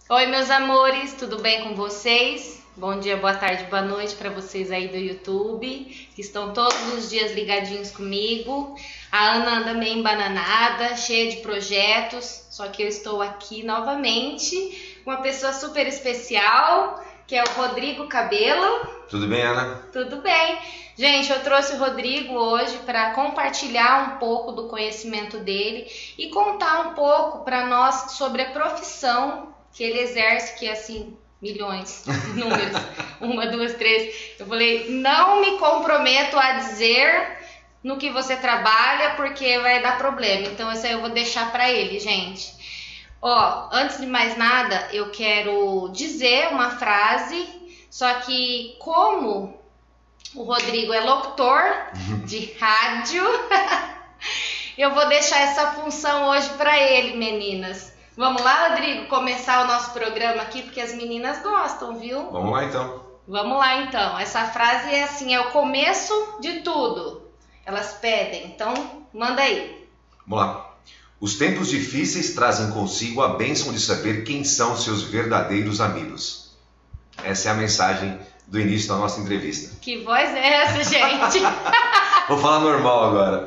Oi, meus amores, tudo bem com vocês? Bom dia, boa tarde, boa noite para vocês aí do YouTube, que estão todos os dias ligadinhos comigo. A Ana anda meio embananada, cheia de projetos, só que eu estou aqui novamente com uma pessoa super especial, que é o Rodrigo Cabello. Tudo bem, Ana? Tudo bem. Gente, eu trouxe o Rodrigo hoje para compartilhar um pouco do conhecimento dele e contar um pouco para nós sobre a profissão que ele exerce, que é assim, milhões, números, 1, 2, 3. Eu falei, não me comprometo a dizer no que você trabalha, porque vai dar problema. Então, isso aí eu vou deixar para ele, gente. Ó, antes de mais nada, eu quero dizer uma frase, só que como o Rodrigo é locutor de rádio, eu vou deixar essa função hoje para ele, meninas. Vamos lá, Rodrigo, começar o nosso programa aqui, porque as meninas gostam, viu? Vamos lá, então. Vamos lá, então. Essa frase é assim, é o começo de tudo. Elas pedem, então manda aí. Vamos lá. Os tempos difíceis trazem consigo a bênção de saber quem são seus verdadeiros amigos. Essa é a mensagem do início da nossa entrevista. Que voz é essa, gente? Vou falar normal agora.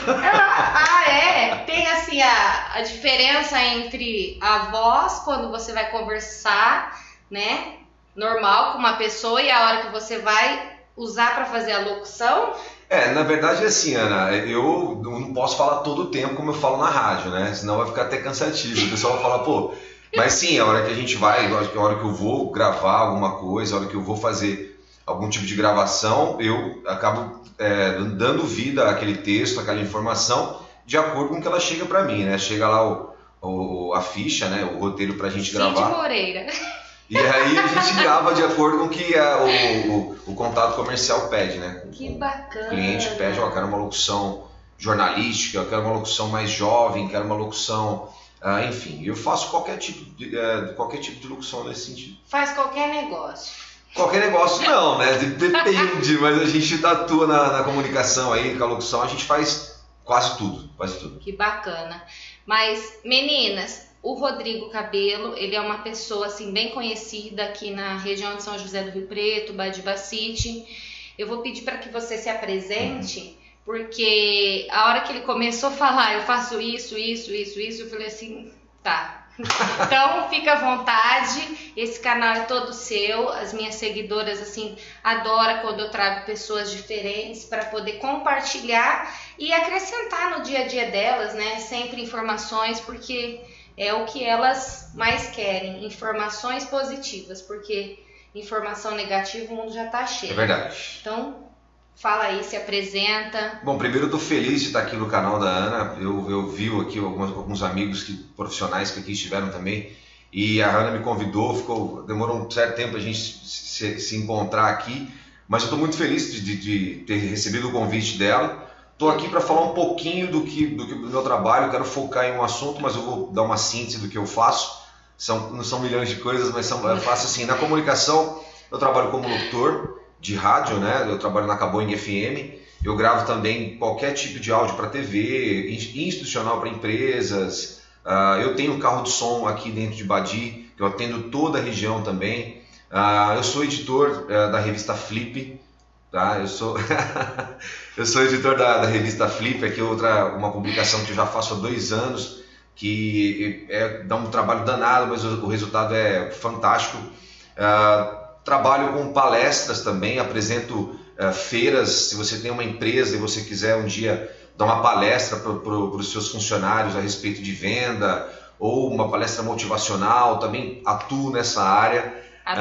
Tem assim a diferença entre a voz quando você vai conversar, né, normal com uma pessoa, e a hora que você vai usar para fazer a locução. Na verdade é assim, Ana, eu não posso falar todo o tempo como eu falo na rádio, né? Senão vai ficar até cansativo. O pessoal vai falar, pô, mas sim, a hora que a gente vai, a hora que eu vou gravar alguma coisa, a hora que eu vou fazer algum tipo de gravação, eu acabo dando vida àquele texto, àquela informação, de acordo com o que ela chega para mim, né? Chega lá a ficha, né? O roteiro pra gente gravar. Cid Moreira. E aí a gente grava de acordo com o que o contato comercial pede, né? Que bacana. O cliente pede, eu quero uma locução jornalística, eu quero uma locução mais jovem, quero uma locução... enfim, eu faço qualquer tipo de locução nesse sentido. Faz qualquer negócio. Qualquer negócio não, né? Depende, mas a gente atua na comunicação aí, com a locução, a gente faz quase tudo. Que bacana. Mas, meninas, o Rodrigo Cabello, ele é uma pessoa assim bem conhecida aqui na região de São José do Rio Preto, Badiba City. Eu vou pedir para que você se apresente, porque a hora que ele começou a falar, eu faço isso, eu falei assim, tá. Então, fica à vontade, esse canal é todo seu, as minhas seguidoras assim adoram quando eu trago pessoas diferentes para poder compartilhar e acrescentar no dia a dia delas, né? Sempre informações, porque é o que elas mais querem, informações positivas, porque informação negativa o mundo já tá cheio. É verdade. Então, fala aí, se apresenta. Bom, primeiro eu tô feliz de estar aqui no canal da Ana. Eu vi aqui alguns amigos profissionais que aqui estiveram também. E a Ana me convidou, demorou um certo tempo a gente se encontrar aqui. Mas eu estou muito feliz de ter recebido o convite dela. Estou aqui para falar um pouquinho do meu trabalho. Eu quero focar em um assunto, mas eu vou dar uma síntese do que eu faço. Não são milhões de coisas, mas eu faço assim. Na comunicação, eu trabalho como locutor de rádio, né? Eu trabalho na Caboing FM, eu gravo também qualquer tipo de áudio para TV, institucional para empresas, eu tenho um carro de som aqui dentro de Badi, que eu atendo toda a região também, eu sou editor da revista Flip, tá? Eu sou editor da revista Flip, aqui uma publicação que eu já faço há 2 anos, que dá um trabalho danado, mas o resultado é fantástico. Trabalho com palestras também, apresento feiras. Se você tem uma empresa e você quiser um dia dar uma palestra para os seus funcionários a respeito de venda, ou uma palestra motivacional, também atuo nessa área.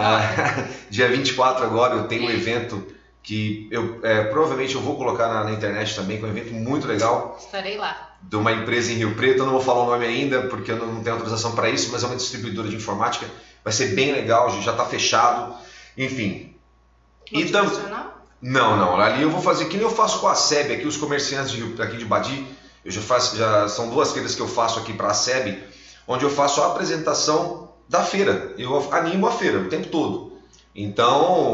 Dia 24 agora eu tenho um evento que provavelmente eu vou colocar na internet também, que é um evento muito legal. Estarei lá. De uma empresa em Rio Preto, eu não vou falar o nome ainda, porque eu não tenho autorização para isso, mas é uma distribuidora de informática. Vai ser bem legal, já está fechado. Enfim. Motivacional? Não. Ali eu vou fazer que nem eu faço com a SEB, aqui os comerciantes aqui de Badi. São 2 feiras que eu faço aqui para a SEB, onde eu faço a apresentação da feira. Eu animo a feira o tempo todo. Então,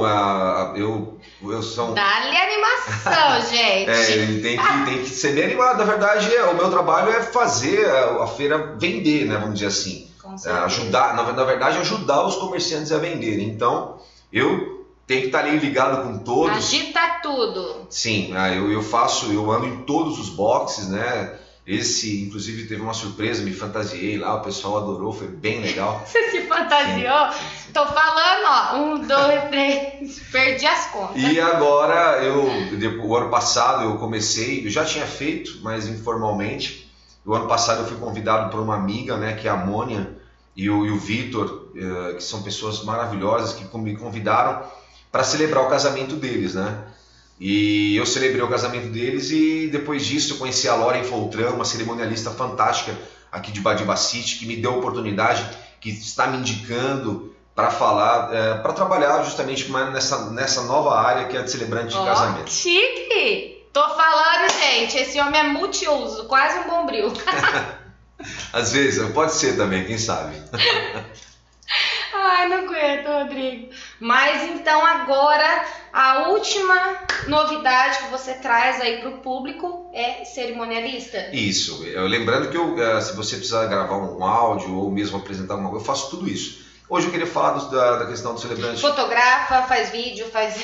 eu sou... Dá-lhe animação, gente! Ele tem que ser bem animado. Na verdade, o meu trabalho é fazer a feira vender, né? Vamos dizer assim. ajudar, na verdade, ajudar os comerciantes a venderem. Então, eu tenho que estar ali ligado com todos. Agita tudo. Sim, eu ando em todos os boxes, né? Esse, inclusive, teve uma surpresa, me fantasiei lá, o pessoal adorou, foi bem legal. Você se fantasiou? Sim. Tô falando, ó, 1, 2, 3, perdi as contas. E agora, o ano passado eu comecei, eu já tinha feito, mas informalmente. O ano passado eu fui convidado por uma amiga, né, que é a Mônia, e o Vitor, que são pessoas maravilhosas, que me convidaram para celebrar o casamento deles, né? E eu celebrei o casamento deles e depois disso eu conheci a Lauren Foltran, uma cerimonialista fantástica aqui de Badibacite, que me deu a oportunidade, que está me indicando para falar, para trabalhar justamente nessa nova área que é a de celebrante de casamento. Chique! Tô falando, gente, esse homem é multiuso, quase um bombril. Às vezes, pode ser também, quem sabe. Ai, não aguento, Rodrigo. Mas então agora a última novidade que você traz aí para o público é cerimonialista? Isso. Lembrando que se você precisar gravar um áudio ou mesmo apresentar alguma coisa, eu faço tudo isso. Hoje eu queria falar da questão do celebrante. Fotografa, faz vídeo, faz...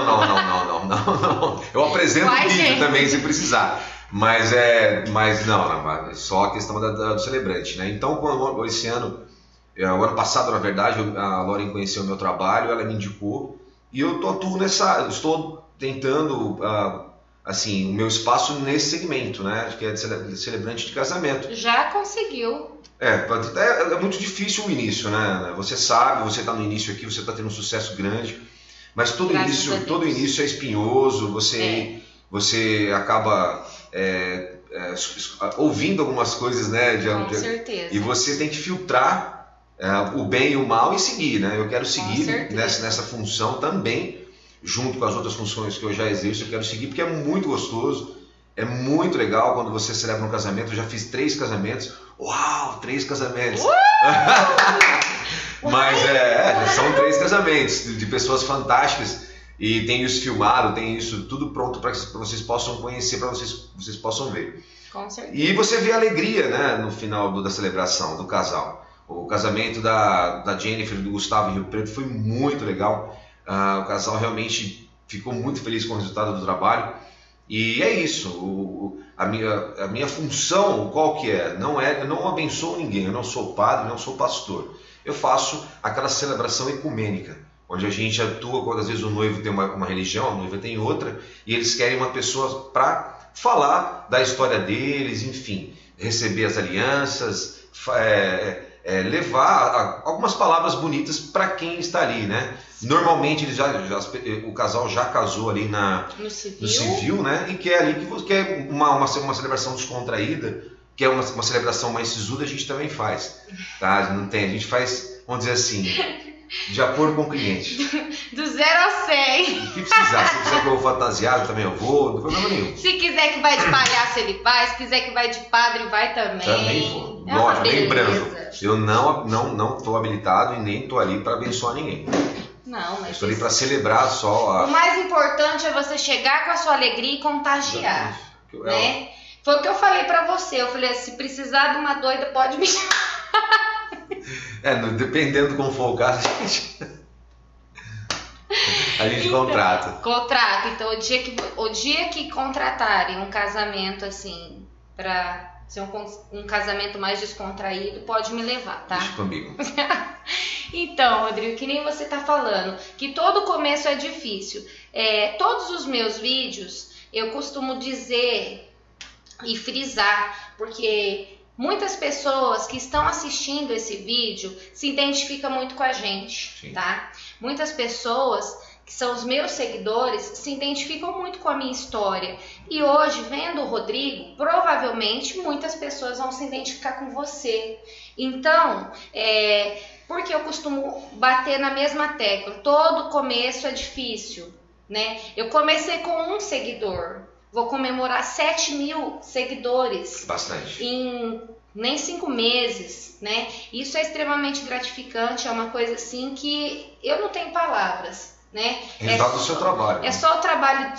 Não. Eu apresento vídeo também, se precisar. Mas não, só a questão do celebrante, né? Então, esse ano... O ano passado, na verdade, a Lauren conheceu o meu trabalho, ela me indicou e eu estou tentando, assim, o meu espaço nesse segmento, né, que é de celebrante de casamento. Já conseguiu. É muito difícil o início, né? Você sabe, você está no início aqui, você está tendo um sucesso grande, mas todo início é espinhoso, você acaba ouvindo algumas coisas, né? Com certeza. E você tem que filtrar o bem e o mal e seguir, né? Eu quero seguir nessa função também, junto com as outras funções que eu já exerço, eu quero seguir porque é muito gostoso, é muito legal quando você celebra um casamento. Eu já fiz 3 casamentos. Uau, 3 casamentos! Mas são 3 casamentos de pessoas fantásticas e tenho isso filmado, tenho isso tudo pronto para que vocês possam conhecer, para vocês possam ver. Com certeza. E você vê a alegria, né, no final da celebração do casal. O casamento da Jennifer e do Gustavo em Rio Preto foi muito legal. O casal realmente ficou muito feliz com o resultado do trabalho. E é isso. A minha função, qual que é? Eu não abençoo ninguém. Eu não sou padre, não sou pastor. Eu faço aquela celebração ecumênica, onde a gente atua quando às vezes o noivo tem uma religião, a noiva tem outra, e eles querem uma pessoa para falar da história deles, enfim, receber as alianças, levar algumas palavras bonitas para quem está ali, né? Normalmente o casal já casou ali no civil, né? E quer ali que é uma celebração descontraída, que é uma celebração mais sisuda, a gente também faz, tá? A gente faz, vamos dizer assim, de acordo com o cliente. Do 0 ao 100. O que precisar. Se quiser que eu vou fantasiado, também eu vou, não tem problema nenhum. Se quiser que vai de palhaço, ele vai. Se quiser que vai de padre, vai também. Também vou. Lógico, lembrando, eu não estou habilitado e nem estou ali para abençoar ninguém. Não, mas estou ali para celebrar só. O mais importante é você chegar com a sua alegria e contagiar. Né? Foi o que eu falei para você. Eu falei, se precisar de uma doida, pode me chamar. Dependendo como for o caso, a gente contrata. Contrata. Então, o dia que contratarem um casamento assim, para ser um casamento mais descontraído, pode me levar, tá? Deixa comigo. Então, Rodrigo, que nem você tá falando, que todo começo é difícil. Todos os meus vídeos, eu costumo dizer e frisar, porque muitas pessoas que estão assistindo esse vídeo se identificam muito com a gente, sim, tá? Muitas pessoas que são os meus seguidores se identificam muito com a minha história. E hoje, vendo o Rodrigo, provavelmente muitas pessoas vão se identificar com você. Então, porque eu costumo bater na mesma tecla, todo começo é difícil, né? Eu comecei com 1 seguidor. Vou comemorar 7.000 seguidores. Bastante. Em nem 5 meses, né? Isso é extremamente gratificante, é uma coisa assim que eu não tenho palavras, né? Resultado do seu trabalho. É só o trabalho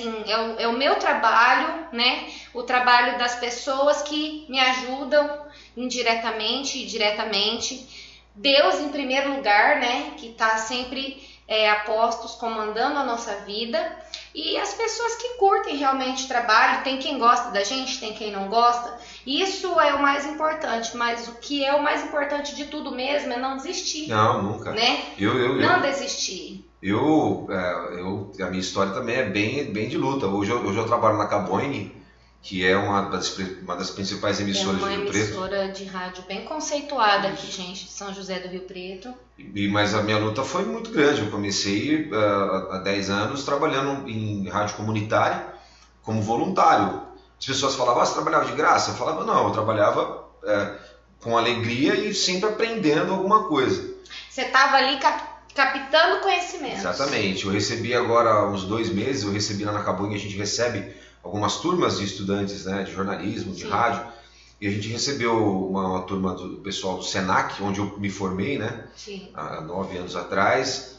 é o meu trabalho, né? O trabalho das pessoas que me ajudam indiretamente e diretamente. Deus em primeiro lugar, né, que está sempre a postos, comandando a nossa vida, e as pessoas que curtem realmente o trabalho. Tem quem gosta da gente, tem quem não gosta. Isso é o mais importante, mas o que é o mais importante de tudo mesmo é não desistir. Não, nunca. Né? Não desistir. A minha história também é bem de luta. Hoje eu trabalho na Caboing, que é uma das principais emissoras de Rio Preto. É uma emissora de rádio bem conceituada aqui, gente, de São José do Rio Preto. Mas a minha luta foi muito grande. Eu comecei há 10 anos trabalhando em rádio comunitária como voluntário. As pessoas falavam, você trabalhava de graça? Eu falava, não, eu trabalhava com alegria e sempre aprendendo alguma coisa. Você estava ali captando conhecimento. Exatamente. Eu recebi agora, há uns 2 meses, eu recebi lá na Caboing, a gente recebe algumas turmas de estudantes, né, de jornalismo, de rádio, e a gente recebeu uma turma do pessoal do Senac, onde eu me formei, né, há 9 anos atrás.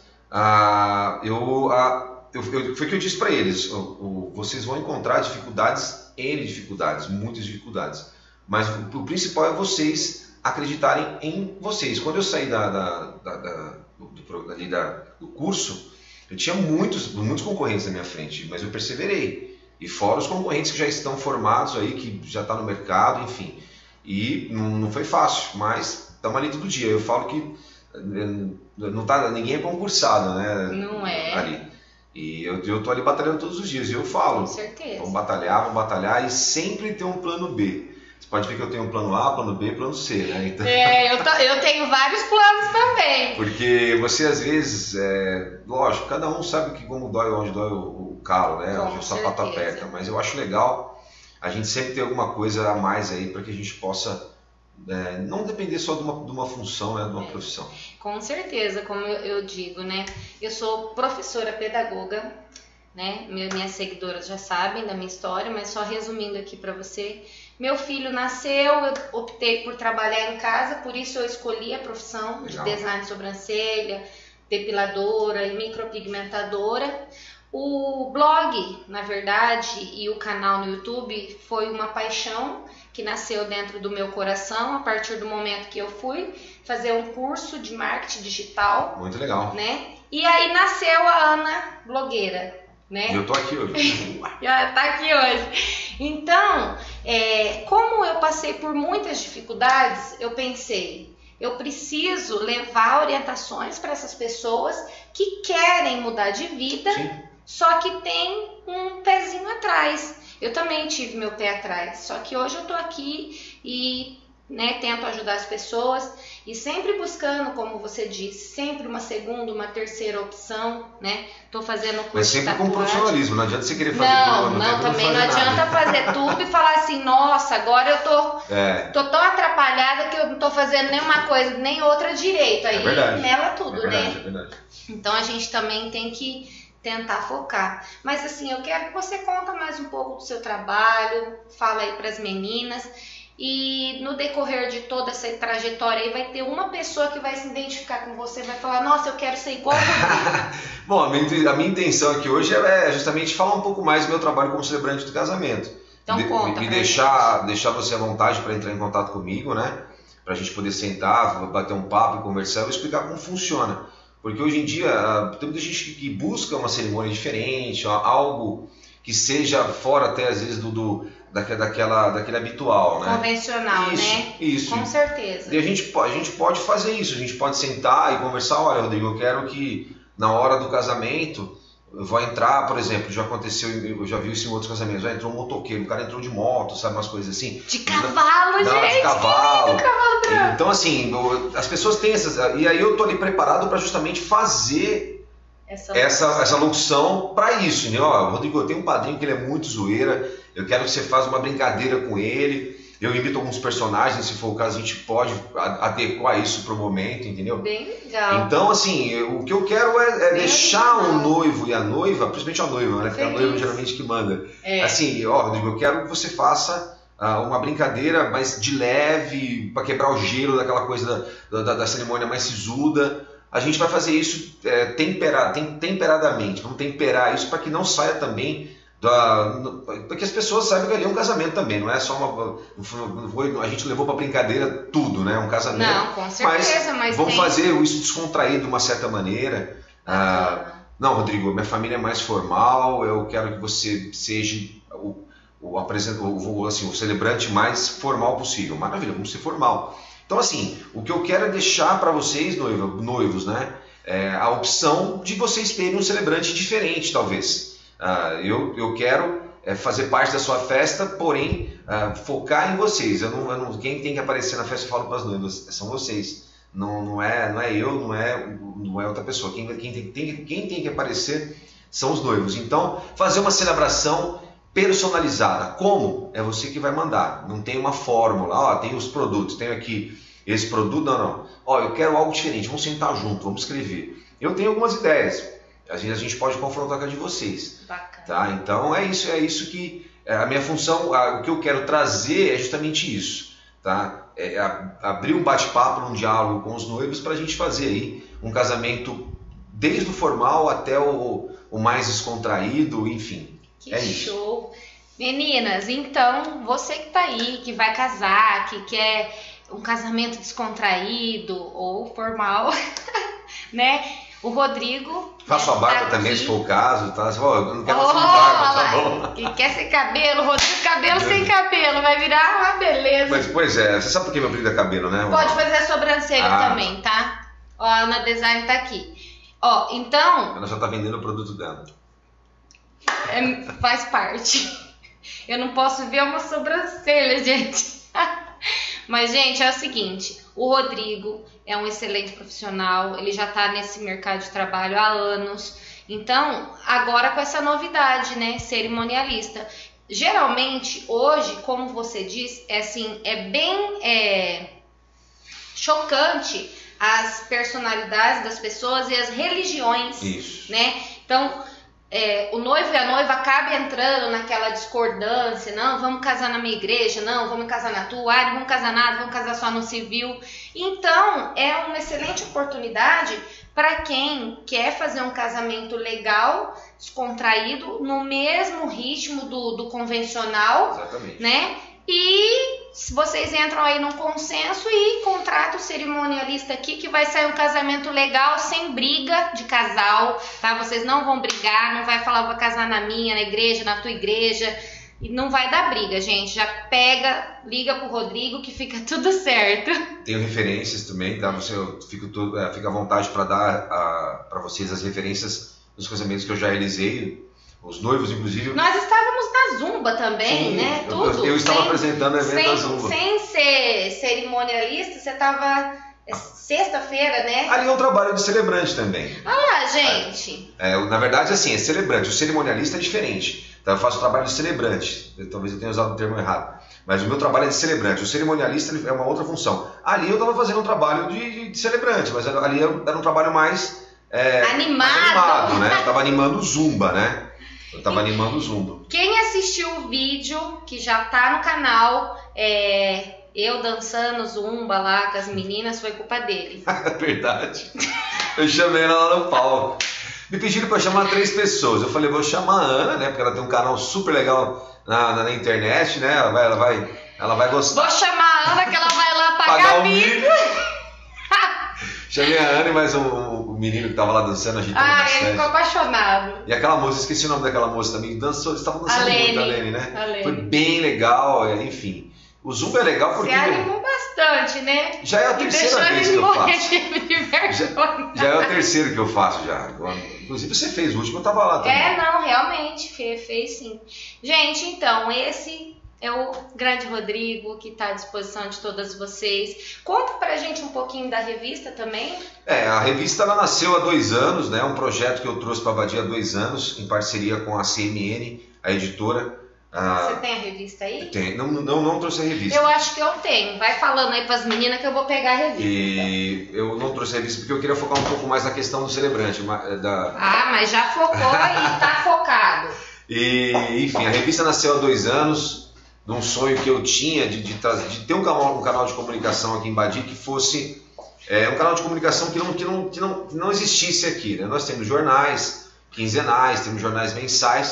Foi o que eu disse para eles, vocês vão encontrar dificuldades, muitas dificuldades, mas o principal é vocês acreditarem em vocês. Quando eu saí do curso, eu tinha muitos concorrentes na minha frente, mas eu perseverei. E fora os concorrentes que já estão formados aí, que já estão no mercado, enfim. E não foi fácil, mas estamos ali todo dia. Eu falo que ninguém é concursado, né? Não é. Ali. E eu estou ali batalhando todos os dias. E eu falo, com certeza, vamos batalhar e sempre ter um plano B. Você pode ver que eu tenho um plano A, plano B, plano C, né? Então... eu tenho vários planos também. Porque você às vezes, lógico, cada um sabe que como dói, onde dói o calo, né? Onde o sapato aperta. Mas eu acho legal a gente sempre ter alguma coisa a mais aí para que a gente possa não depender só de uma função, né? De uma profissão. Com certeza, como eu digo, né? Eu sou professora pedagoga, né? Minhas seguidoras já sabem da minha história, mas só resumindo aqui para você. Meu filho nasceu, eu optei por trabalhar em casa, por isso eu escolhi a profissão de design de sobrancelha, depiladora e micropigmentadora. O blog, na verdade, e o canal no YouTube foi uma paixão que nasceu dentro do meu coração a partir do momento que eu fui fazer um curso de marketing digital. Muito legal. Né? E aí nasceu a Ana blogueira. Né? E eu tô aqui hoje. Já tá aqui hoje. Então, como eu passei por muitas dificuldades, eu pensei, eu preciso levar orientações para essas pessoas que querem mudar de vida, só que tem um pezinho atrás. Eu também tive meu pé atrás, só que hoje eu tô aqui e tento ajudar as pessoas e sempre buscando, como você disse, sempre uma segunda, uma terceira opção, né? Tô fazendo curso mas sempre de com profissionalismo, não adianta você querer fazer tudo. Não, também não adianta fazer tudo e falar assim, nossa, agora eu tô tão atrapalhada que eu não tô fazendo nenhuma coisa, nem outra direito. Aí mela tudo, né? É verdade. Então a gente também tem que tentar focar. Mas assim, eu quero que você conta mais um pouco do seu trabalho, fala aí pras meninas. E no decorrer de toda essa trajetória aí vai ter uma pessoa que vai se identificar com você, vai falar, nossa, eu quero ser igual a você. Bom, a minha intenção aqui hoje é justamente falar um pouco mais do meu trabalho como celebrante do casamento. Então conta. Me deixar você à vontade para entrar em contato comigo, né? Para a gente poder sentar, bater um papo, conversar e explicar como funciona. Porque hoje em dia tem muita gente que busca uma cerimônia diferente, algo que seja fora até às vezes daquele habitual, né? Convencional, né? Isso. Com certeza. E a gente pode fazer isso, a gente pode sentar e conversar, olha, Rodrigo, eu quero que na hora do casamento eu vou entrar, por exemplo, já aconteceu, eu já vi isso em outros casamentos, já entrou um motoqueiro, o cara entrou de moto, sabe, umas coisas assim. De cavalo, gente! De cavalo. Que lindo, cavalo branco. Então, assim, as pessoas têm essas... E aí eu tô ali preparado para justamente fazer essa locução para isso, né? Ó, Rodrigo, eu tenho um padrinho que ele é muito zoeira, eu quero que você faça uma brincadeira com ele, eu imito alguns personagens, se for o caso a gente pode adequar isso pro momento, entendeu? Bem legal. Então, assim, o que eu quero é deixar o noivo e a noiva, principalmente a noiva, né? Porque a noiva geralmente que manda. Assim, ó, Rodrigo, eu quero que você faça uma brincadeira mais de leve, para quebrar o gelo daquela coisa da cerimônia mais sisuda. A gente vai fazer isso temperadamente, vamos temperar isso para que não saia também Porque as pessoas sabem que ali é um casamento também, não é só a gente levou para brincadeira tudo, né? Um casamento. Não, com certeza, mas vamos fazer isso descontraído de uma certa maneira. Não, Rodrigo, minha família é mais formal, eu quero que você seja o celebrante mais formal possível. Maravilha, vamos ser formal. Então, assim, o que eu quero é deixar para vocês, noivos, né? A opção de vocês terem um celebrante diferente, talvez. Eu quero fazer parte da sua festa, porém, focar em vocês. Quem tem que aparecer na festa, eu falo para as noivas, são vocês. Não é eu, não é outra pessoa. Quem tem que aparecer são os noivos. Então, fazer uma celebração personalizada. Como? É você que vai mandar. Não tem uma fórmula. Tem os produtos, tenho aqui esse produto. Não. Eu quero algo diferente. Vamos sentar junto, vamos escrever. Eu tenho algumas ideias. Às vezes a gente pode confrontar com a de vocês. Bacana. Tá? Então é isso que a minha função, o que eu quero trazer é justamente isso. Tá? Abrir um bate-papo, um diálogo com os noivos para a gente fazer aí um casamento desde o formal até o mais descontraído, enfim. Que show! Isso. Meninas, então, você que tá aí, que vai casar, que quer um casamento descontraído ou formal, né? O Rodrigo... Faço a barba também, se for o caso, tá? Eu não quero sem barba, tá bom? Que quer sem cabelo, Rodrigo, cabelo sem cabelo, vai virar uma beleza. Mas, pois é, você sabe por que meu apelido é cabelo, né? Pode fazer a sobrancelha também, tá? A Ana Design tá aqui. Então... Ela já tá vendendo o produto dela. Faz parte. Eu não posso ver uma sobrancelha, gente. Mas, gente, é o seguinte, o Rodrigo é um excelente profissional, ele já está nesse mercado de trabalho há anos, então, agora com essa novidade, né, cerimonialista. Geralmente, hoje, como você diz, é bem chocante as personalidades das pessoas e as religiões. Isso. Né? Então, o noivo e a noiva acabam entrando naquela discordância, não, vamos casar na minha igreja, não, vamos casar na tua, não vamos casar nada, vamos casar só no civil. Então, é uma excelente oportunidade para quem quer fazer um casamento legal, descontraído, no mesmo ritmo do convencional. Exatamente. Né? E vocês entram aí num consenso e contratam o cerimonialista aqui que vai sair um casamento legal, sem briga de casal, tá? Vocês não vão brigar, não vai falar vou casar na minha, na igreja, na tua igreja, e não vai dar briga, gente. Já pega, liga pro Rodrigo que fica tudo certo. Tenho referências também, tá? Fica à vontade para dar para vocês as referências dos casamentos que eu já realizei. Os noivos, inclusive... Nós estávamos na Zumba também, sim, né? Tudo. Eu estava apresentando o evento da Zumba. Sem ser cerimonialista, você estava sexta-feira, né? Ali é um trabalho de celebrante também. Ah lá, gente. Na verdade, assim, é celebrante. O cerimonialista é diferente. Então, eu faço o trabalho de celebrante. Talvez eu tenha usado o termo errado. Mas o meu trabalho é de celebrante. O cerimonialista é uma outra função. Ali eu estava fazendo um trabalho de celebrante, mas ali era um trabalho mais... animado, né? Eu estava animando o Zumba, né? Eu tava animando o Zumba. Quem assistiu o vídeo, que já tá no canal, eu dançando Zumba lá com as meninas, foi culpa dele. Verdade. Eu chamei ela lá no palco. Me pediram pra chamar 3 pessoas. Eu falei, vou chamar a Ana, né? Porque ela tem um canal super legal na internet, né? Ela vai gostar. Vou chamar a Ana que ela vai lá pagar o vídeo. Chamei a Ana e mais um menino que tava lá dançando, agitando bastante. Ele ficou apaixonado. E aquela moça, esqueci o nome daquela moça também, eles estavam dançando muito, a Lene, né? Foi bem legal, enfim. O Zumba é legal porque... Você animou bastante, né? Já é a terceira vez que eu faço. Já é o terceiro que eu faço já. Inclusive você fez o último, eu tava lá também. Não, realmente, fez sim. Gente, então, esse... é o grande Rodrigo, que está à disposição de todas vocês. Conta pra gente um pouquinho da revista também. A revista ela nasceu há 2 anos, né? Um projeto que eu trouxe para a Abadia há 2 anos, em parceria com a CMN, a editora. Você tem a revista aí? Tem. Não trouxe a revista. Eu acho que eu tenho. Vai falando aí pras meninas que eu vou pegar a revista. E eu não trouxe a revista porque eu queria focar um pouco mais na questão do celebrante. Mas já focou e tá focado. Enfim, a revista nasceu há 2 anos. De um sonho que eu tinha de ter um canal de comunicação aqui em Badia que fosse um canal de comunicação que não existisse aqui, né? Nós temos jornais quinzenais, temos jornais mensais,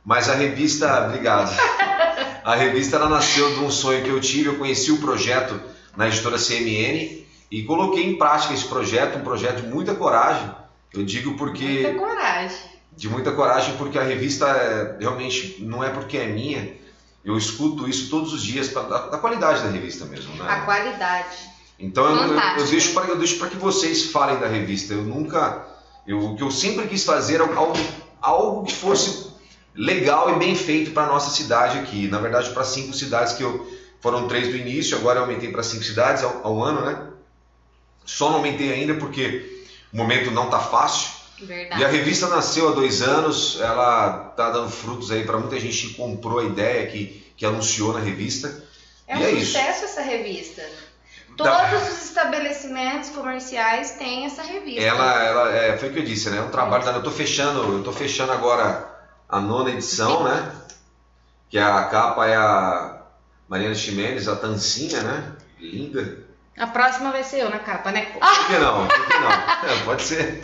Mas a revista, obrigado. A revista ela nasceu de um sonho que eu tive. Eu conheci o projeto na editora CMN e coloquei em prática esse projeto, um projeto de muita coragem. Eu digo porque... Muita coragem. De muita coragem, porque a revista realmente não é porque é minha. Eu escuto isso todos os dias, da qualidade da revista mesmo, né? A qualidade. Então eu deixo para que vocês falem da revista. O que eu sempre quis fazer era algo que fosse legal e bem feito para a nossa cidade aqui. Na verdade, para 5 cidades foram 3 do início, agora eu aumentei para 5 cidades ao ano, né? Só não aumentei ainda porque o momento não está fácil. Verdade. E a revista nasceu há 2 anos, ela está dando frutos aí para muita gente que comprou a ideia, que anunciou na revista. É um sucesso essa revista. Todos os estabelecimentos comerciais têm essa revista. Foi o que eu disse, né? É um trabalho. Eu estou fechando agora a 9ª edição, né? Que a capa é a Mariana Ximenes, a Tancinha, né? Linda. A próxima vai ser eu na capa, né? Por que não? Pode ser.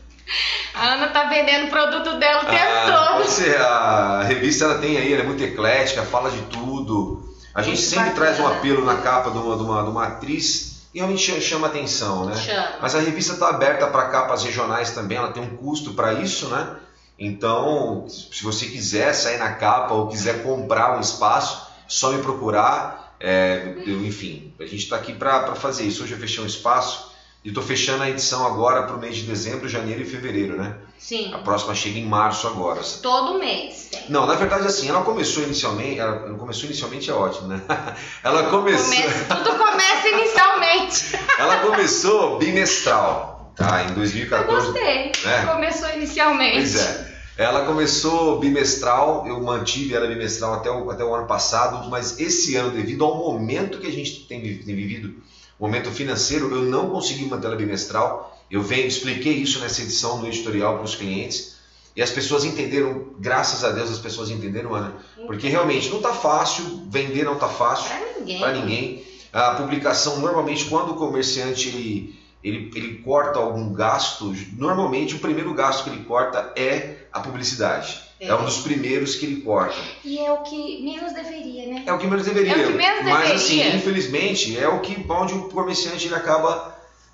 A Ana tá vendendo o produto dela o tempo todo. Pode ser. A revista ela é muito eclética, fala de tudo. A gente sempre traz um apelo na capa de uma atriz e realmente chama atenção, né? Mas a revista está aberta para capas regionais também, ela tem um custo para isso, né? Então, se você quiser sair na capa ou quiser comprar um espaço, só me procurar. Enfim, a gente está aqui para fazer isso. Hoje eu fechei um espaço e estou fechando a edição agora para o mês de dezembro, janeiro e fevereiro, né? Sim. A próxima chega em março agora. Todo mês tem. Não, na verdade assim, ela começou inicialmente é ótimo, né? Tudo começa inicialmente. Ela começou bimestral, tá? Em 2014. Eu gostei. Né? Começou inicialmente. Pois é. Ela começou bimestral, eu mantive ela bimestral até o ano passado, mas esse ano, devido ao momento que a gente tem vivido, momento financeiro, eu não consegui manter ela bimestral. Eu expliquei isso nessa edição no editorial para os clientes e as pessoas entenderam, graças a Deus as pessoas entenderam, Ana, porque realmente não está fácil, vender não está fácil para ninguém. A publicação, normalmente, quando o comerciante ele corta algum gasto, normalmente o primeiro gasto que ele corta é a publicidade. É um dos primeiros que ele corta. E é o que menos deveria, né? É o que menos deveria. Mas assim, infelizmente, onde o comerciante ele acaba...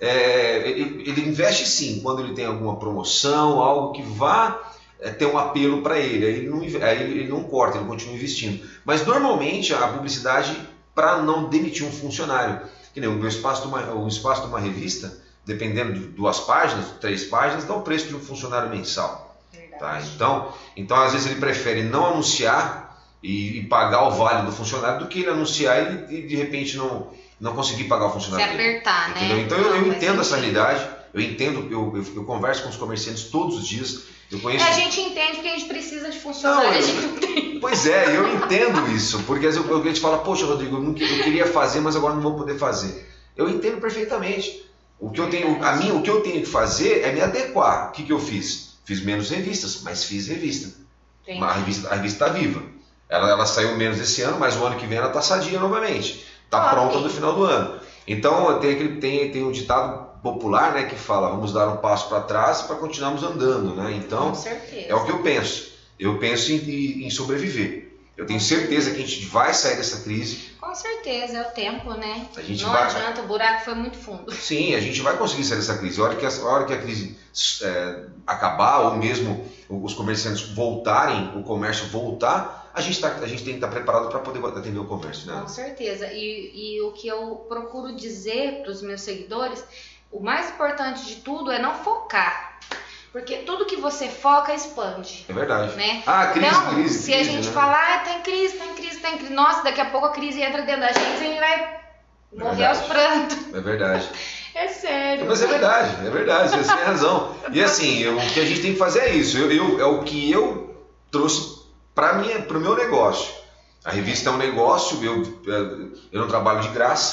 ele investe sim, quando ele tem alguma promoção, algo que vá ter um apelo para ele. Aí ele não corta, ele continua investindo. Mas normalmente a publicidade, para não demitir um funcionário, que nem o espaço de uma revista, dependendo de 2 páginas, 3 páginas, dá o preço de um funcionário mensal. Tá? Então, às vezes ele prefere não anunciar e pagar o vale do funcionário do que ele anunciar e de repente não conseguir pagar o funcionário. Se apertar, entendeu? Né? Então eu entendo essa realidade, eu converso com os comerciantes todos os dias. A gente entende porque a gente precisa de funcionários. Pois é, eu entendo isso, porque às vezes o cliente fala, poxa Rodrigo, eu queria fazer, mas agora não vou poder fazer. Eu entendo perfeitamente. O que eu tenho que fazer é me adequar. O que eu fiz? Fiz menos revistas, mas fiz revista. A revista está viva. Ela saiu menos esse ano, mas o ano que vem ela está sadia novamente. Está pronta no final do ano. Então tem um ditado popular, né, que fala, vamos dar um passo para trás para continuarmos andando. Né? Então, com certeza. É o que eu penso. Eu penso em sobreviver. Eu tenho certeza que a gente vai sair dessa crise. Com certeza, é o tempo, né? Não vai... adianta, o buraco foi muito fundo. Sim, a gente vai conseguir sair dessa crise. A hora que a crise acabar, ou mesmo os comerciantes voltarem, o comércio voltar, a gente tem que estar preparado para poder atender o comércio. Né? Com certeza. E o que eu procuro dizer para os meus seguidores, o mais importante de tudo é não focar. Porque tudo que você foca expande. É verdade. Né? Crise. Se a gente falar, tá em crise. Nossa, daqui a pouco a crise entra dentro da gente e a gente vai morrer aos prantos. É verdade. É sério. Mas é verdade, você tem razão. E assim, o que a gente tem que fazer é isso. É o que eu trouxe para o meu negócio. A revista é um negócio, eu não trabalho de graça.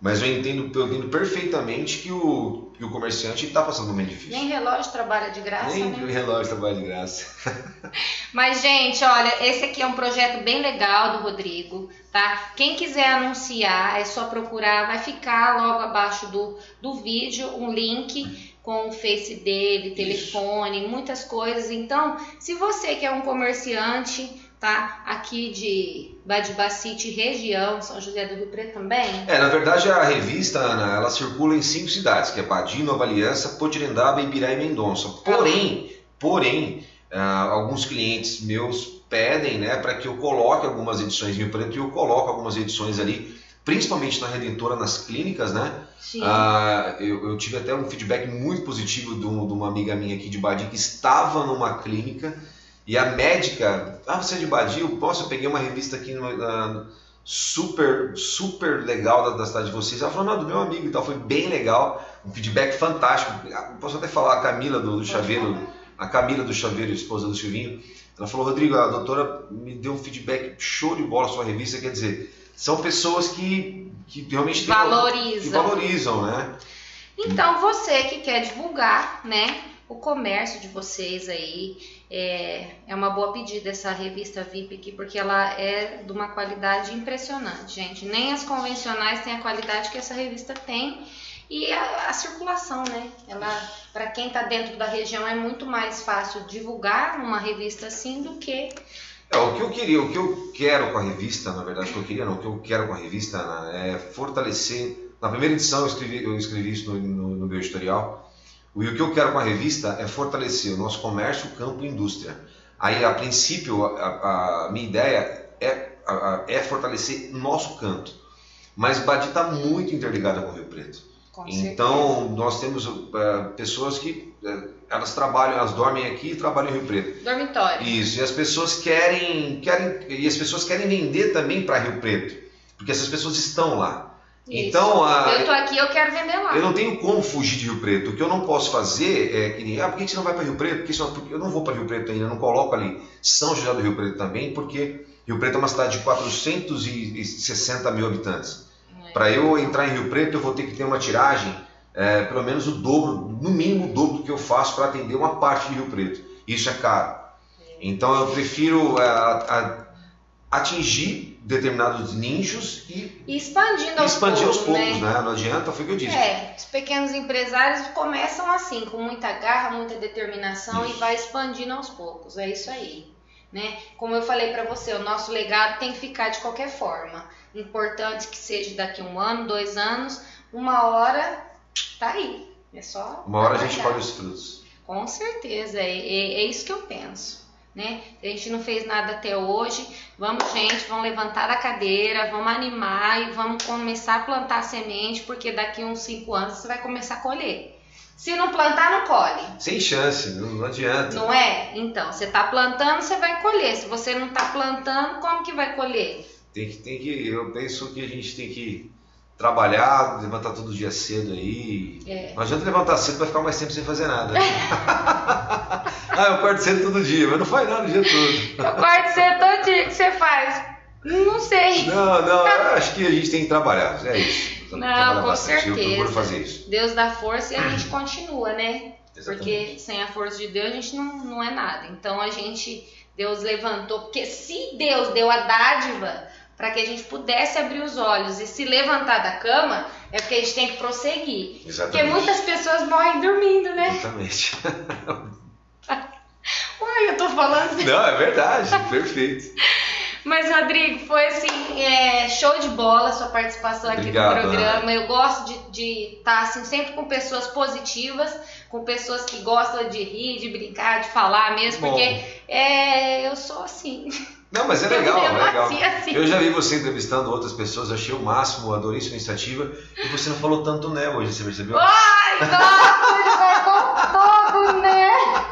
Mas eu entendo perfeitamente que o comerciante está passando um momento difícil. Nem relógio trabalha de graça, Nem né? relógio trabalha de graça. Mas, gente, olha, esse aqui é um projeto bem legal do Rodrigo, tá? Quem quiser anunciar, é só procurar, vai ficar logo abaixo do vídeo um link com o Face dele, telefone, muitas coisas. Então, se você que é um comerciante, tá? Aqui de Badibacite, região, São José do Rio Preto também. Na verdade a revista, Ana, ela circula em 5 cidades, que é Badi, Nova Aliança, Potirendaba, Ibirá e Mendonça. Porém, alguns clientes meus pedem, né, para que eu coloque algumas edições em Rio Preto, e eu coloco algumas edições ali, principalmente na Redentora, nas clínicas, né? Sim. Eu tive até um feedback muito positivo de uma amiga minha aqui de Badi, que estava numa clínica. E a médica, você é de Badi? Eu peguei uma revista aqui super legal da cidade de vocês. Ela falou, não, do meu amigo e tal, foi bem legal, um feedback fantástico. Posso até falar, a Camila do Chaveiro, esposa do Silvinho, ela falou, Rodrigo, a doutora me deu um feedback show de bola sua revista, quer dizer, são pessoas que realmente valorizam, né? Então, você que quer divulgar, né, o comércio de vocês aí, é uma boa pedida essa revista VIP aqui, porque ela é de uma qualidade impressionante, gente. Nem as convencionais têm a qualidade que essa revista tem. E a circulação, né? Ela, para quem está dentro da região, é muito mais fácil divulgar uma revista assim do que... O que eu quero com a revista, na verdade, o que eu quero com a revista, Ana, é fortalecer. Na primeira edição eu escrevi isso no meu editorial. E o que eu quero com a revista é fortalecer o nosso comércio, campo e indústria. Aí, a princípio, a minha ideia é fortalecer nosso canto. Mas Badi está muito interligada com o Rio Preto. Então, nós temos pessoas que elas dormem aqui e trabalham em Rio Preto. Dormitório. Isso, e as pessoas querem vender também para Rio Preto, porque essas pessoas estão lá. Isso. Então, eu tô aqui, eu quero vender lá. Eu não tenho como fugir de Rio Preto. O que eu não posso fazer é que por que você não vai para Rio Preto? Porque eu não vou para Rio Preto ainda, eu não coloco ali São José do Rio Preto também, porque Rio Preto é uma cidade de 460 mil habitantes. Para eu entrar em Rio Preto, eu vou ter que ter uma tiragem, pelo menos o dobro, no mínimo o dobro do que eu faço para atender uma parte de Rio Preto. Isso é caro. Então eu prefiro atingir determinados nichos e expandir aos poucos, né? Não adianta, foi o que eu disse. Os pequenos empresários começam assim, com muita garra, muita determinação, e vai expandindo aos poucos, é isso aí, né? Como eu falei para você, o nosso legado tem que ficar de qualquer forma, importante que seja daqui 1 ano, 2 anos, uma hora tá aí, é só uma hora a gente colhe os frutos. Com certeza, é isso que eu penso. Né? A gente não fez nada até hoje, vamos levantar a cadeira, vamos animar e vamos começar a plantar semente, porque daqui uns 5 anos você vai começar a colher. Se não plantar, não colhe. Sem chance, não adianta. Não é? Então, você está plantando, você vai colher. Se você não está plantando, como que vai colher? Eu penso que a gente tem que trabalhar, levantar todo dia cedo aí. Não adianta levantar cedo para ficar mais tempo sem fazer nada. Eu acordo cedo todo dia, mas não faz nada o dia todo. Eu acordo cedo todo dia, o que você faz? Não sei. Não, eu acho que a gente tem que trabalhar, é isso. Não, com certeza. Eu procuro fazer isso. Deus dá força e a gente continua, né? Exatamente. Porque sem a força de Deus a gente não é nada. Então Deus levantou, porque se Deus deu a dádiva para que a gente pudesse abrir os olhos e se levantar da cama, é porque a gente tem que prosseguir. Exatamente. Porque muitas pessoas morrem dormindo, né? Exatamente. Uai, eu tô falando assim. Não, é verdade, perfeito. Mas, Rodrigo, foi assim, show de bola a sua participação aqui no programa. Ana. Eu gosto de estar assim, sempre com pessoas positivas, com pessoas que gostam de rir, de brincar, de falar mesmo, porque eu sou assim. Não, mas é legal, é legal. Assim. Eu já vi você entrevistando outras pessoas, achei o máximo, adorei sua iniciativa, e você não falou tanto né hoje, você percebeu? Ai, nossa, ele vai com todo né.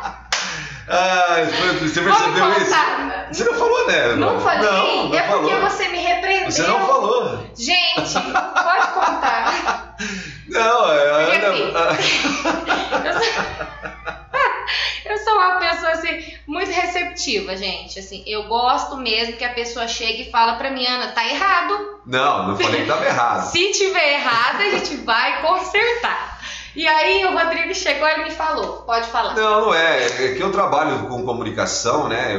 Você percebeu isso? Você não falou né? Não falei? Não é porque falou. você me repreendeu. Você não falou. Gente, pode contar. Não, eu sou uma pessoa assim, muito receptiva, gente. Assim, eu gosto mesmo que a pessoa chegue e fala pra mim, Ana, tá errado. Não falei que tava errado. Se tiver errado, a gente vai consertar. E aí o Rodrigo chegou e me falou, pode falar. Não é. É que eu trabalho com comunicação, né?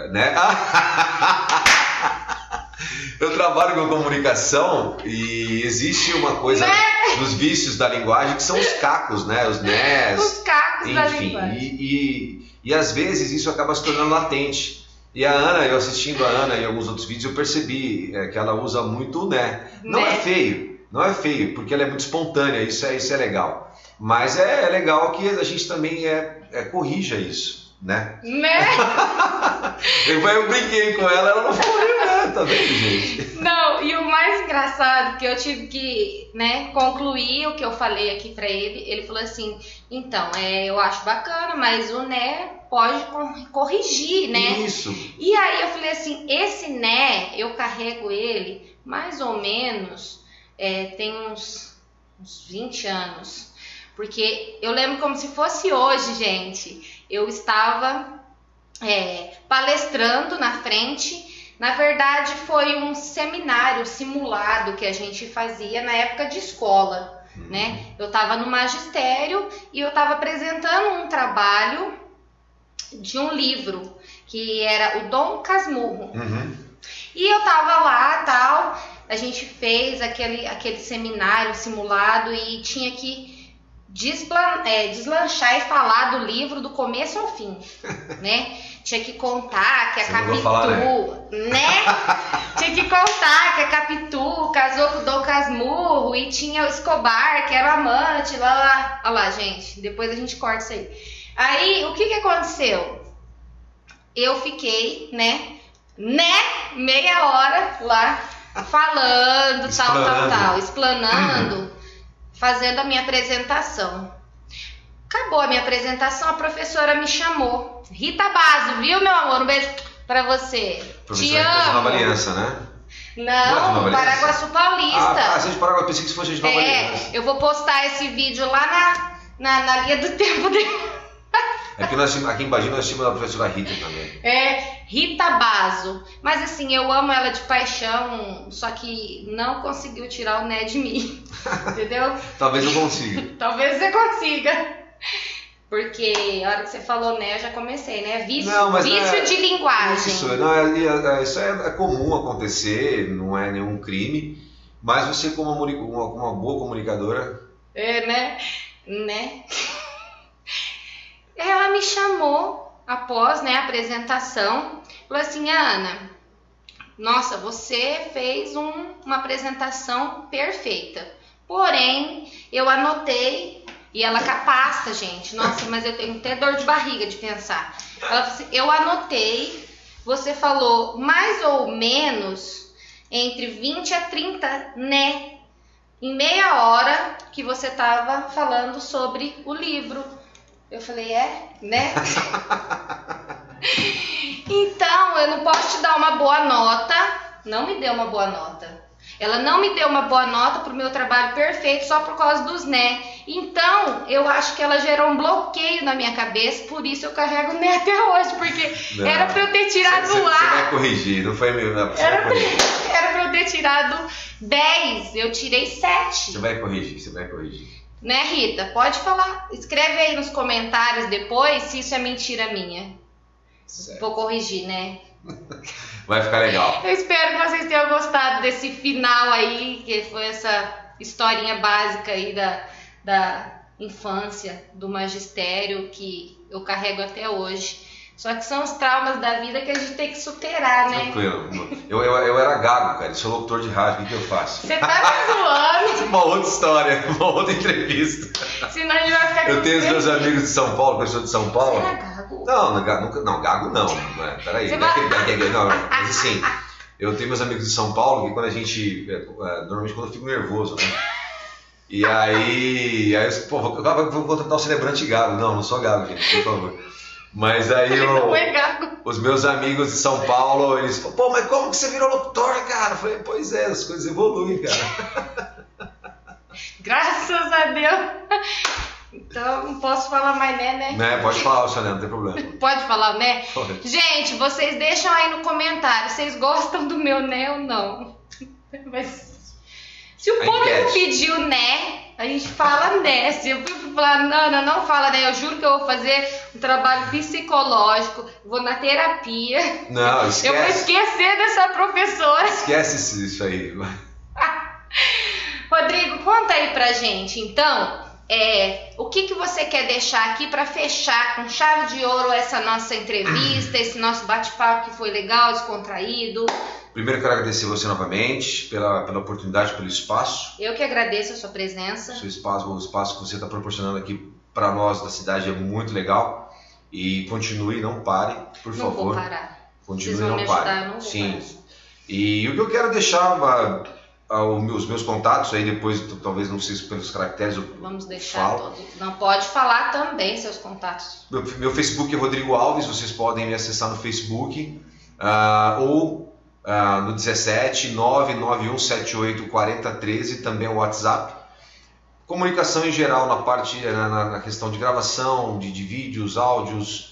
Eu trabalho com comunicação e existe uma coisa nos vícios da linguagem que são os cacos, né? Os nés. Os cacos, enfim, da linguagem. E às vezes isso acaba se tornando latente. E a Ana, eu assistindo a Ana e alguns outros vídeos, eu percebi que ela usa muito o né. Não é feio, não é feio, porque ela é muito espontânea, isso é legal. Mas é legal que a gente também corrija isso, né? Eu brinquei com ela não falou né, tá vendo, gente? Não, e o mais engraçado que eu tive que, né, concluir o que eu falei aqui pra ele falou assim, então, eu acho bacana, mas o né pode corrigir, né? Isso. E aí eu falei assim, esse né, eu carrego ele mais ou menos, tem uns 20 anos. Porque eu lembro como se fosse hoje, gente. Eu estava palestrando na frente. Na verdade, foi um seminário simulado que a gente fazia na época de escola, né? Eu estava no magistério e eu estava apresentando um trabalho de um livro, que era o Dom Casmurro. E eu estava lá, tal, a gente fez aquele seminário simulado e tinha que deslanchar e falar do livro do começo ao fim, né? Tinha que contar que a Capitu, né? Tinha que contar que a Capitu casou com o Dom Casmurro e tinha o Escobar, que era o amante, lá. Olha lá, gente, depois a gente corta isso aí. Aí, o que aconteceu? Eu fiquei, né, meia hora lá falando, tal, explanando, fazendo a minha apresentação. Acabou a minha apresentação, a professora me chamou. Rita Basso, viu, meu amor? Um beijo pra você. Te amo. Nova Aliança, né? Não, Paraguaçu Paulista. Você é de Paraguaçu, pensei que fosse de Nova Aliança. Eu vou postar esse vídeo lá na linha do tempo dele. É porque aqui em Bagé nós tínhamos a professora Rita também. Rita Basso. Mas assim, eu amo ela de paixão, só que não conseguiu tirar o né de mim. Entendeu? Talvez eu consiga. Talvez você consiga. Porque a hora que você falou né, eu já comecei, né? Vício de linguagem. Isso é comum acontecer, não é nenhum crime. Mas você, como uma boa comunicadora... né? Ela me chamou após, né, a apresentação, falou assim, Ana, nossa, você fez uma apresentação perfeita, porém, eu anotei, e ela capasta, gente, nossa, mas eu tenho até dor de barriga de pensar. Ela falou assim, eu anotei, você falou mais ou menos entre 20 a 30 né, em meia hora que você estava falando sobre o livro. Eu falei, né? Então, eu não posso te dar uma boa nota. Não me deu uma boa nota. Ela não me deu uma boa nota pro meu trabalho perfeito só por causa dos né. Então, eu acho que ela gerou um bloqueio na minha cabeça, por isso eu carrego né até hoje, porque era pra eu ter tirado você lá. Você vai corrigir, não foi meu. Era pra eu ter tirado 10, eu tirei 7. Você vai corrigir. Né, Rita? Pode falar. Escreve aí nos comentários depois se isso é mentira minha. Certo. Vou corrigir, né? Vai ficar legal. Eu espero que vocês tenham gostado desse final aí, que foi essa historinha básica aí da infância, do magistério, que eu carrego até hoje. Só que são os traumas da vida que a gente tem que superar, né? Tranquilo. Eu era gago, cara. Eu sou locutor de rádio. O que eu faço? Você tá me zoando? Uma outra história, uma outra entrevista. Senão a gente vai ficar... Eu tenho os meus amigos de São Paulo, que eu sou de São Paulo. Você era gago? Não, gago não. Peraí. Não, mas assim, eu tenho meus amigos de São Paulo que quando a gente... Normalmente quando eu fico nervoso, né? E aí vou contratar um celebrante gago. Não sou gago, gente, por favor. Mas aí os meus amigos de São Paulo, eles falam, pô, mas como que você virou locutor, cara? Eu falei, pois é, as coisas evoluem, cara. Graças a Deus. Então não posso falar mais né? Né? Pode falar, Luciana, não tem problema. Pode falar né? Pode. Gente, vocês deixam aí no comentário, vocês gostam do meu né ou não? Mas se o público pediu né, a gente fala né. Se o público falar não fala né, eu juro que eu vou fazer um trabalho psicológico, vou na terapia. Não, esquece. Eu vou esquecer dessa professora. Esquece isso aí. Rodrigo, conta aí pra gente, então, o que você quer deixar aqui para fechar com chave de ouro essa nossa entrevista, esse nosso bate-papo que foi legal, descontraído. Primeiro, quero agradecer você novamente pela oportunidade, pelo espaço. Eu que agradeço a sua presença. O espaço que você está proporcionando aqui para nós da cidade é muito legal. E continue, não pare, por favor. Não vou parar. Continue, Vocês vão não me ajudar, pare. eu não vou Sim. parar. E o que eu quero deixar os meus contatos aí depois, talvez não sei se pelos caracteres. Vamos deixar todo. Não pode falar também seus contatos. Meu Facebook é Rodrigo Alves, vocês podem me acessar no Facebook ou no 17 991 78 40 13, também o WhatsApp. Comunicação em geral na questão de gravação de vídeos, áudios,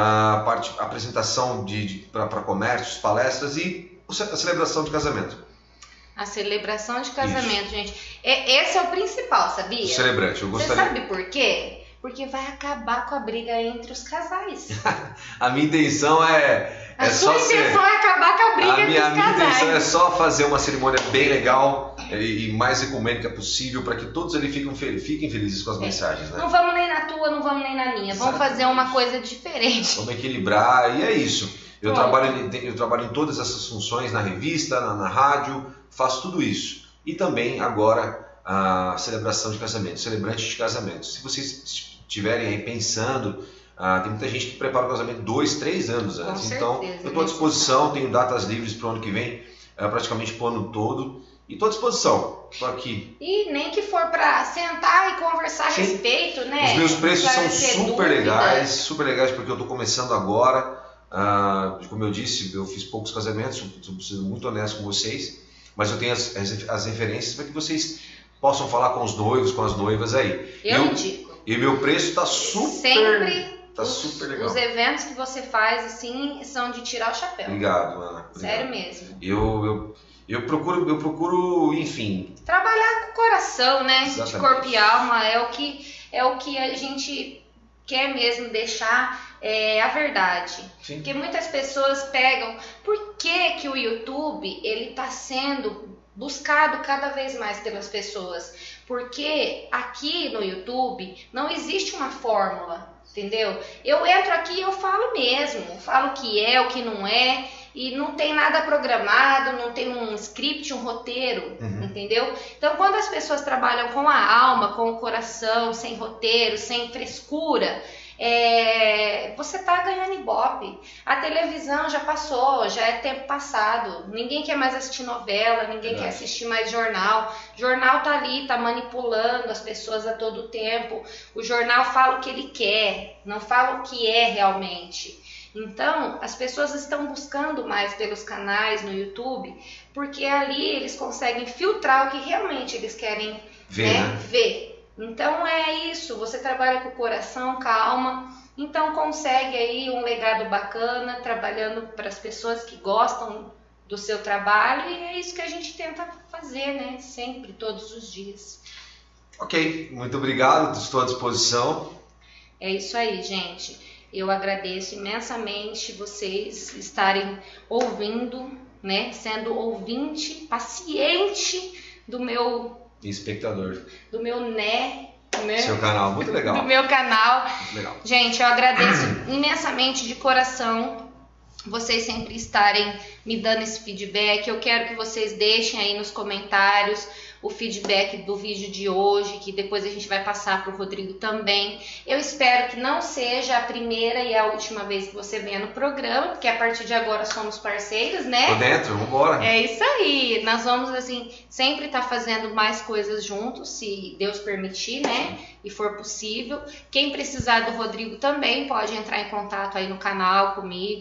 apresentação para comércios, palestras e a celebração de casamento. A celebração de casamento, isso. Gente. Esse é o principal, sabia? O celebrante, eu gostaria. Você sabe por quê? Porque vai acabar com a briga entre os casais. A minha intenção a sua intenção é acabar com a briga entre os casais. A minha intenção é só fazer uma cerimônia bem legal e mais ecumênica possível para que todos ali fiquem felizes com as mensagens. Né? Não vamos nem na tua, não vamos nem na minha. Vamos fazer uma coisa diferente. Vamos equilibrar e é isso. Eu trabalho em todas essas funções, na revista, na rádio, faço tudo isso. E também agora a celebração de casamento, celebrante de casamento. Se vocês estiverem aí pensando, tem muita gente que prepara o casamento 2, 3 anos antes. Com então, certeza, eu estou à disposição, tenho datas livres para o ano que vem, praticamente para o ano todo. E estou à disposição, estou aqui. E nem que for para sentar e conversar a respeito, né? Os meus preços são super legais, porque eu estou começando agora. Como eu disse, eu fiz poucos casamentos, estou sendo muito honesto com vocês, mas eu tenho as referências para que vocês possam falar com os noivos, com as noivas aí. Eu indico. E meu preço está super legal. Os eventos que você faz assim são de tirar o chapéu. Obrigado, Ana. Obrigado. Sério mesmo. Eu procuro, enfim, trabalhar com o coração, né? Exatamente. De corpo e alma é o que a gente quer mesmo deixar. É a verdade. Sim. Porque muitas pessoas pegam por que o YouTube ele está sendo buscado cada vez mais pelas pessoas, porque aqui no YouTube não existe uma fórmula, entendeu? Eu entro aqui e eu falo mesmo, falo o que é, o que não é, e não tem nada programado, não tem um script, um roteiro, entendeu? Então quando as pessoas trabalham com a alma, com o coração, sem roteiro, sem frescura, você tá ganhando ibope. A televisão já passou, já é tempo passado. Ninguém quer mais assistir novela, ninguém quer assistir mais jornal. O jornal tá ali, tá manipulando as pessoas a todo tempo. O jornal fala o que ele quer, não fala o que é realmente. Então, as pessoas estão buscando mais pelos canais no YouTube, porque ali eles conseguem filtrar o que realmente eles querem ver. Então é isso, você trabalha com o coração, com a alma, então consegue aí um legado bacana, trabalhando para as pessoas que gostam do seu trabalho, e é isso que a gente tenta fazer, né? Sempre, todos os dias. Ok, muito obrigado, estou à disposição. É isso aí, gente. Eu agradeço imensamente vocês estarem ouvindo, né? Sendo ouvinte, paciente do meu... espectador. Do meu né? Seu canal, muito legal. Do meu canal. Muito legal. Gente, eu agradeço imensamente de coração vocês sempre estarem me dando esse feedback. Eu quero que vocês deixem aí nos comentários o feedback do vídeo de hoje, que depois a gente vai passar para o Rodrigo também. Eu espero que não seja a primeira e a última vez que você venha no programa, porque a partir de agora somos parceiros, né? Tô dentro, vambora. É isso aí. Nós vamos, assim, sempre estar fazendo mais coisas juntos, se Deus permitir, né? E for possível. Quem precisar do Rodrigo também pode entrar em contato aí no canal comigo.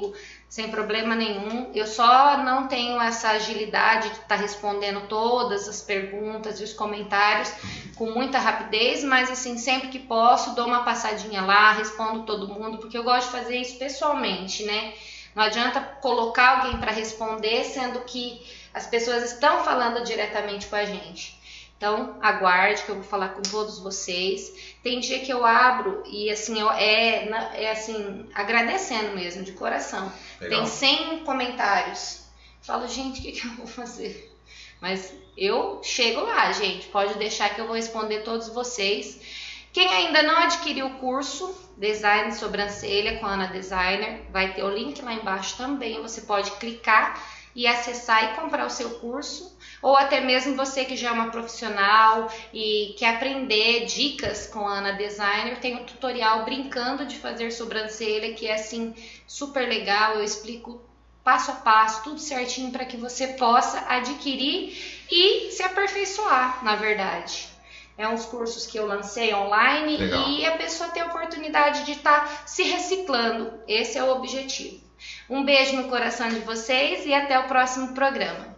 sem problema nenhum. Eu só não tenho essa agilidade de estar respondendo todas as perguntas e os comentários com muita rapidez, mas assim, sempre que posso, dou uma passadinha lá, respondo todo mundo, porque eu gosto de fazer isso pessoalmente, né? Não adianta colocar alguém para responder, sendo que as pessoas estão falando diretamente com a gente. Então, aguarde que eu vou falar com todos vocês. Tem dia que eu abro e assim, assim, agradecendo mesmo, de coração. Legal. Tem 100 comentários. Falo, gente, o que eu vou fazer? Mas eu chego lá, gente. Pode deixar que eu vou responder todos vocês. Quem ainda não adquiriu o curso Design de Sobrancelha com a Ana Designer, vai ter o link lá embaixo também. Você pode clicar e acessar e comprar o seu curso. Ou até mesmo você que já é uma profissional e quer aprender dicas com a Ana Designer, tem um tutorial brincando de fazer sobrancelha, que é assim super legal. Eu explico passo a passo, tudo certinho, para que você possa adquirir e se aperfeiçoar, na verdade. É uns cursos que eu lancei online. Legal. E a pessoa tem a oportunidade de estar se reciclando. Esse é o objetivo. Um beijo no coração de vocês e até o próximo programa.